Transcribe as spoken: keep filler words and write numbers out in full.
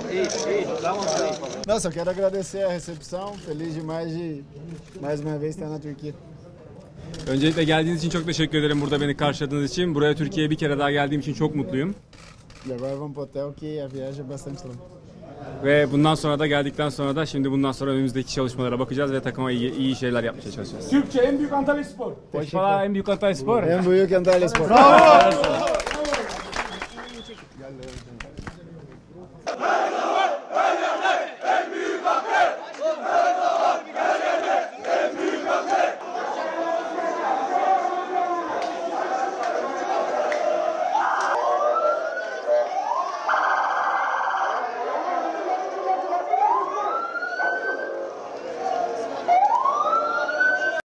Não, só quero agradecer a recepção. Feliz demais de mais uma vez estar na Türkiye. Öncelikle geldiğiniz için çok teşekkür ederim, burada beni karşıladığınız için. Buraya Türkiye'ye bir kere daha geldiğim için çok mutluyum. E agora vamos pro hotel que a viagem é bastante longa. Ve bundan sonra da geldikten sonra da şimdi bundan sonra önümüzdeki çalışmalara bakacağız ve takıma iyi, iyi şeyler yapmaya çalışacağız. Türkçe en büyük Antalya Spor. Pode falar em Antalya Spor? En büyük Antalya Spor. Bravo!